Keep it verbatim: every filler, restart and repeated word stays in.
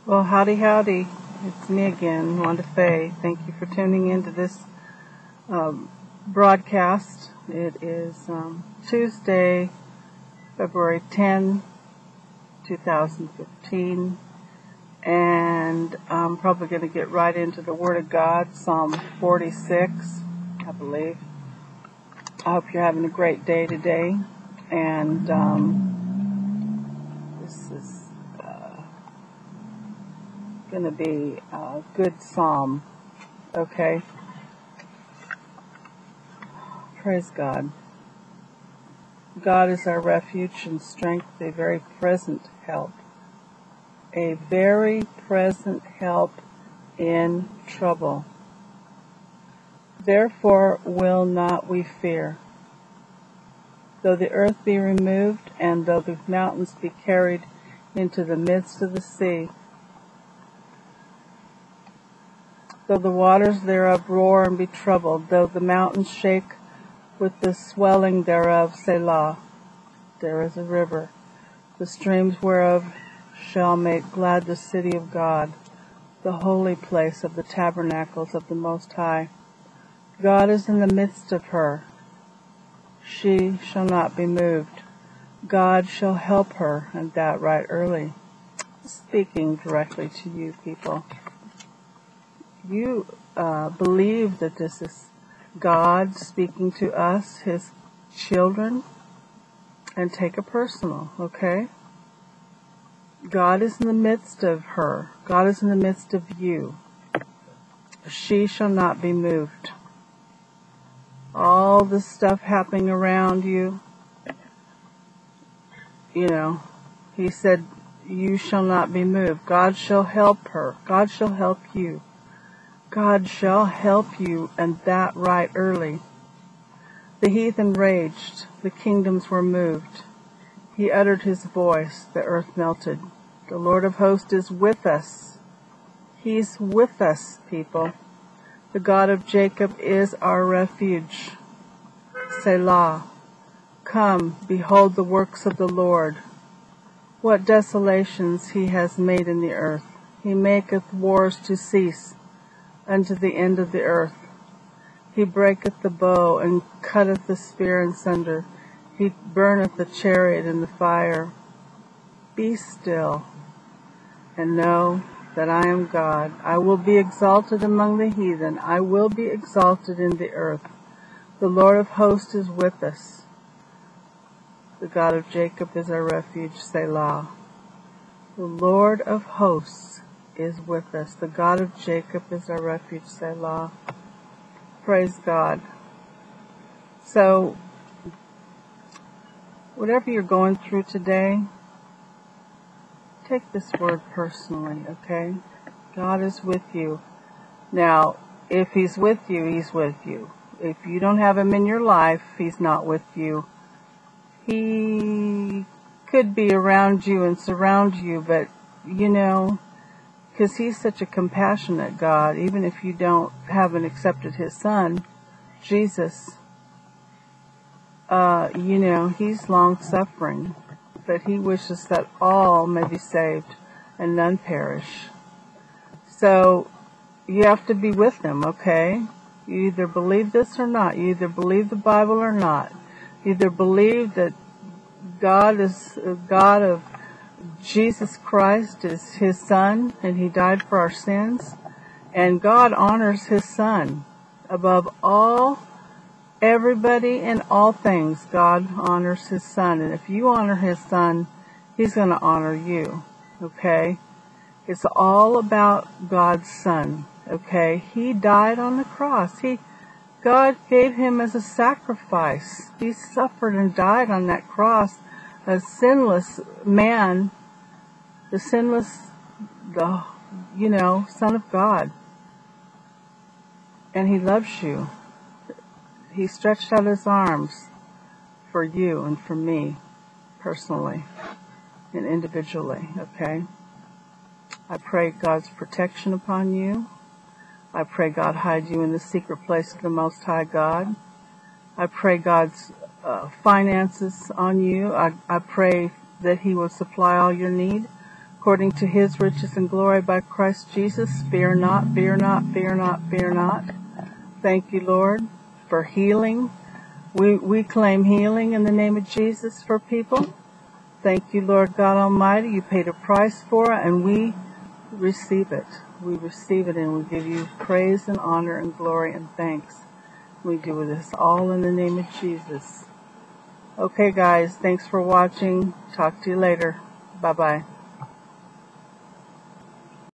Well, howdy, howdy. It's me again, Wanda Fay. Thank you for tuning into this um, broadcast. It is um, Tuesday, February tenth, twenty fifteen, and I'm probably going to get right into the Word of God, Psalm forty-six, I believe. I hope you're having a great day today, and um, this is going to be a good psalm, okay? Praise God. God is our refuge and strength, a very present help. A very present help in trouble. Therefore will not we fear. Though the earth be removed, and though the mountains be carried into the midst of the sea, though the waters thereof roar and be troubled, though the mountains shake with the swelling thereof, Selah. There is a river, the streams whereof shall make glad the city of God, the holy place of the tabernacles of the Most High. God is in the midst of her. She shall not be moved. God shall help her, and that right early. Speaking directly to you people. You uh, believe that this is God speaking to us, His children, and take it personal, okay? God is in the midst of her. God is in the midst of you. She shall not be moved. All the stuff happening around you, you know, He said, you shall not be moved. God shall help her. God shall help you. God shall help you, and that right early. The heathen raged, the kingdoms were moved. He uttered His voice, the earth melted. The Lord of hosts is with us. He's with us, people. The God of Jacob is our refuge. Selah. Come, behold the works of the Lord. What desolations He has made in the earth. He maketh wars to cease unto the end of the earth. He breaketh the bow, and cutteth the spear in sunder. He burneth the chariot in the fire. Be still, and know that I am God. I will be exalted among the heathen. I will be exalted in the earth. The Lord of hosts is with us. The God of Jacob is our refuge, Selah. The Lord of hosts is with us. The God of Jacob is our refuge, Selah. Praise God. So, whatever you're going through today, take this word personally, okay? God is with you. Now, if He's with you, He's with you. If you don't have Him in your life, He's not with you. He could be around you and surround you, but, you know, because He's such a compassionate God, even if you don't haven't accepted His Son, Jesus, uh, you know, He's long-suffering, but He wishes that all may be saved and none perish. So, you have to be with Him, okay? You either believe this or not. You either believe the Bible or not. You either believe that God is a God of Jesus Christ is His Son, and He died for our sins, and God honors His Son above all, everybody, and all things. God honors His Son, and if you honor His Son, He's going to honor you, okay? It's all about God's Son, okay? He died on the cross. He, God gave Him as a sacrifice. He suffered and died on that cross, a sinless man, the sinless, the, you know, Son of God. And He loves you. He stretched out His arms for you and for me, personally and individually, okay? I pray God's protection upon you. I pray God hide you in the secret place of the Most High God. I pray God's uh, finances on you. I, I pray that He will supply all your need according to his riches and glory by Christ Jesus. Fear not, fear not, fear not, fear not. Thank you, Lord, for healing. We, we claim healing in the name of Jesus for people. Thank you, Lord God Almighty. You paid a price for it, and we receive it. We receive it, and we give you praise and honor and glory and thanks. We do this all in the name of Jesus. Okay, guys, thanks for watching. Talk to you later. Bye-bye.